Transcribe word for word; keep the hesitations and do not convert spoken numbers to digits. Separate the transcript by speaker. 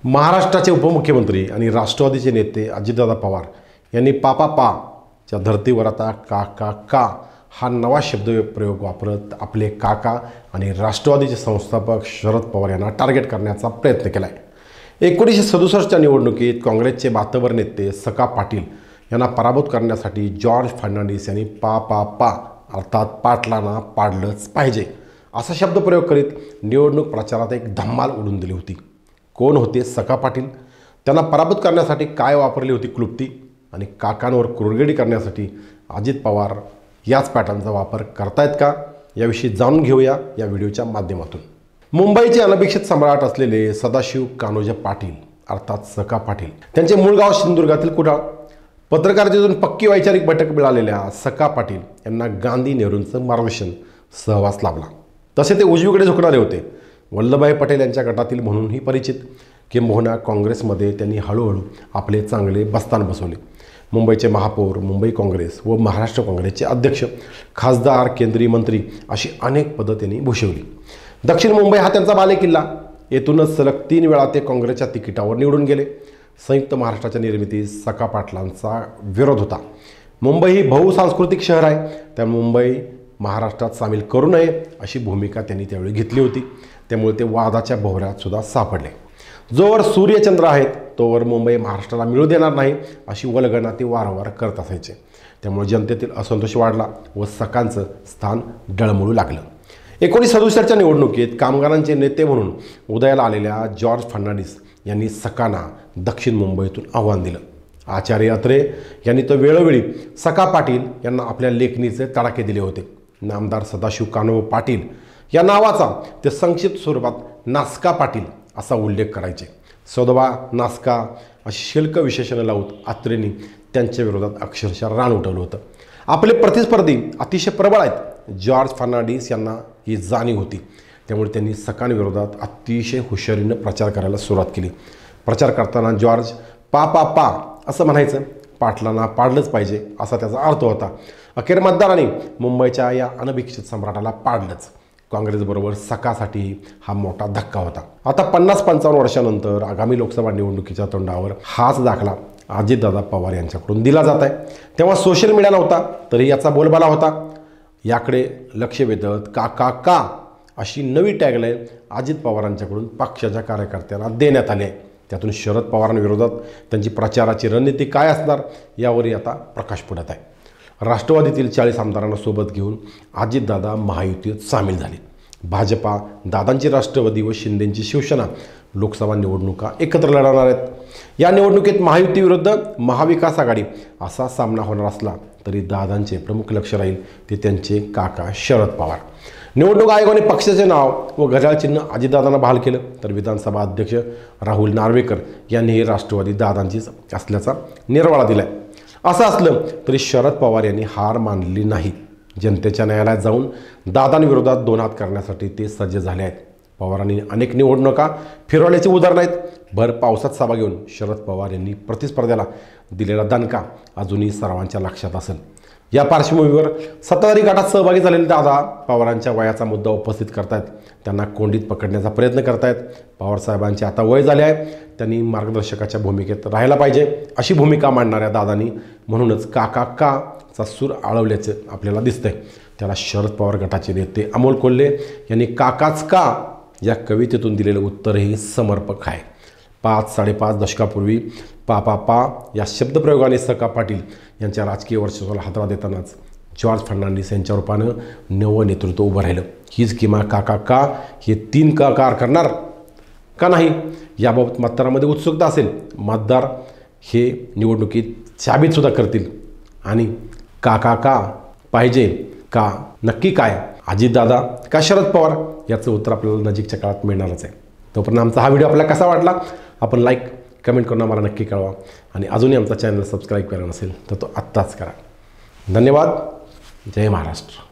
Speaker 1: महाराष्ट्राचे उपमुख्यमंत्री आणि राष्ट्रवादीचे नेते अजितदादा पवार यांनी पापा पा च्या धर्तीवर आता का का का हा नवा शब्दप्रयोग वापरत आपले काका आणि राष्ट्रवादीचे संस्थापक शरद पवार यांना टार्गेट करण्याचा प्रयत्न केला आहे। एकोणीसशे सदुसष्टच्या निवडणुकीत काँग्रेसचे बातबर नेते सका पाटील यांना पराभूत करण्यासाठी जॉर्ज फर्नांडिस यांनी पा पा पा अर्थात पाटलांना पाडलंच पाहिजे असा शब्दप्रयोग करीत निवडणूक प्रचारात एक धम्माल उडून दिली होती। कोण होते सका पाटील? त्यांना पराभूत करण्यासाठी काय वापरली होती क्लुप्ती? आणि काकांवर कुरघेडी करण्यासाठी अजित पवार याच पॅटर्नचा वापर करतायत का? याविषयी जाणून घेऊया या व्हिडिओच्या माध्यमातून। मुंबईचे अनपेक्षित सम्राट असलेले सदाशिव कान्होजी पाटील अर्थात सका पाटील, त्यांचे मूळ गाव सिंधुदुर्गातील कुडाळ। पत्रकारितेतून पक्की वैचारिक बैठक मिळालेल्या सका पाटील यांना गांधी नेहरूंचं मार्गदर्शन सहवास लाभला। तसे ते उजवीकडे झुकणारे होते। वल्लभभाई पटेल यांच्या गटातील म्हणूनही परिचित, किंबहुना काँग्रेसमध्ये त्यांनी हळूहळू आपले चांगले बस्तान बसवले। मुंबईचे महापौर, मुंबई काँग्रेस व महाराष्ट्र काँग्रेसचे अध्यक्ष, खासदार, केंद्रीय मंत्री अशी अनेक पदं त्यांनी भूषवली। दक्षिण मुंबई हा त्यांचा बालेकिल्ला। येथूनच सलग तीन वेळा ते काँग्रेसच्या तिकिटावर निवडून गेले। संयुक्त महाराष्ट्राच्या निर्मितीत सका पाटलांचा विरोध होता। मुंबई ही बहुसांस्कृतिक शहर आहे, त्यामुळे मुंबई महाराष्ट्रात सामील करू नये अशी भूमिका त्यांनी त्यावेळी घेतली होती। त्यामुळे ते वादाच्या भोवऱ्यात सुद्धा सापडले। जोवर सूर्यचंद्र आहेत तोवर मुंबई महाराष्ट्राला मिळू देणार नाही अशी वल्गना ते वारंवार करत असायचे। त्यामुळे जनतेतील असंतोष वाढला व सकांचं स्थान डळमळू लागलं। एकोणीसशे सदुसष्टच्या निवडणुकीत कामगारांचे नेते म्हणून उदयाला आलेल्या जॉर्ज फर्नांडिस यांनी सकांना दक्षिण मुंबईतून आव्हान दिलं। आचार्य अत्रे यांनी तो वेळोवेळी सका पाटील यांना आपल्या लेखणीचे तडाखे दिले होते। नामदार सदाशिव कान्होजी पाटील या नावाचा ते संक्षिप्त स्वरूपात नासका पाटील असा उल्लेख करायचे। सदोबा, नासका अशी शिल्क विशेषणं लावून अत्रेंनी त्यांच्या विरोधात अक्षरशः रान उठवलं होतं। आपले प्रतिस्पर्धी अतिशय प्रबळ आहेत, जॉर्ज फर्नांडिस यांना ही जाणीव होती। त्यामुळे त्यांनी सकांविरोधात अतिशय हुशारीनं प्रचार करायला सुरुवात केली। प्रचार करताना जॉर्ज पा पा पा असं म्हणायचं, पाटलांना पाडलंच पाहिजे असा त्याचा अर्थ होता। अखेर मतदारांनी मुंबईच्या या अनपेक्षित सम्राटाला पाडलंच। काँग्रेसबरोबर सकासाठी हा मोठा धक्का होता। आता पन्नास पंचावन्न वर्षानंतर आगामी लोकसभा निवडणुकीच्या तोंडावर हाच दाखला अजितदादा पवार यांच्याकडून दिला जात आहे। तेव्हा सोशल मीडिया नव्हता तरी याचा बोलबाला होता। याकडे लक्ष वेधत का का का अशी नवी टॅगलाईन अजित पवारांच्याकडून पक्षाच्या कार्यकर्त्यांना देण्यात आली आहे। त्यातून शरद पवारांविरोधात त्यांची प्रचाराची रणनीती काय असणार यावरही आता प्रकाश पडत आहे। राष्ट्रवादीतील चाळीस आमदारांना सोबत घेऊन अजितदादा महायुतीत सामील झाले। भाजपा, दादांची राष्ट्रवादी व शिंदेंची शिवसेना लोकसभा निवडणुका एकत्र लढवणार आहेत। या निवडणुकीत महायुती विरुद्ध महाविकास आघाडी असा सामना होणार असला तरी दादांचे प्रमुख लक्ष राहील ते त्यांचे काका शरद पवार। निवडणूक आयोगाने पक्षाचे नाव व घड्याळ चिन्ह अजितदादांना बहाल केलं, तर विधानसभा अध्यक्ष राहुल नार्वेकर यांनी राष्ट्रवादी दादांचीच असल्याचा निर्वाळा दिला आहे। असं असलं तरी शरद पवार यांनी हार मानली नाही। जनतेच्या न्यायालयात जाऊन दादांविरोधात दोन हात करण्यासाठी ते सज्ज झाले आहेत। पवारांनी अनेक निवडणुका फिरवल्याची उदाहरणं आहेत। भर पावसात सभा घेऊन शरद पवार यांनी प्रतिस्पर्ध्याला दिलेला दणका अजूनही सर्वांच्या लक्षात असेल। या पार्श्वभूमीवर सत्ताधारी गटात सहभागी झालेले दादा पवारांच्या वयाचा मुद्दा उपस्थित करतायत, त्यांना कोंडीत पकडण्याचा प्रयत्न करतायत। पवारसाहेबांचे आता वय झाले आहे, त्यांनी मार्गदर्शकाच्या भूमिकेत राहायला पाहिजे अशी भूमिका मांडणाऱ्या दादांनी म्हणूनच काका का चा सूर आळवल्याचं आपल्याला दिसतंय। त्याला शरद पवार गटाचे नेते अमोल कोल्हे यांनी काकाच का या कवितेतून दिलेलं उत्तरही समर्पक आहे। पाच साडेपाच दशकापूर्वी पा पा पा या शब्दप्रयोगाने सका पाटील यांच्या राजकीय वर्चस्वाला हातरा देतानाच जॉर्ज फर्नांडिस यांच्या रूपानं नवं नेतृत्व उभं राहिलं। हीच किमा काका का हे तीन का कार करणार का नाही याबाबत मतदारामध्ये उत्सुकता असेल। मतदार हे निवडणुकीत साबितसुद्धा करतील आणि काका का पाहिजे का नक्की काय, अजितदादा का शरद पवार याचं उत्तर आपल्याला नजीकच्या काळात मिळणारच आहे। तोपर्यंत आमचा हा व्हिडिओ आपल्याला कसा वाटला आपण लाईक कमेंट करून आम्हाला नक्की कळवा आणि अजूनही आमचा चॅनल सबस्क्राईब केला नसेल तर तो आत्ताच करा। धन्यवाद। जय महाराष्ट्र।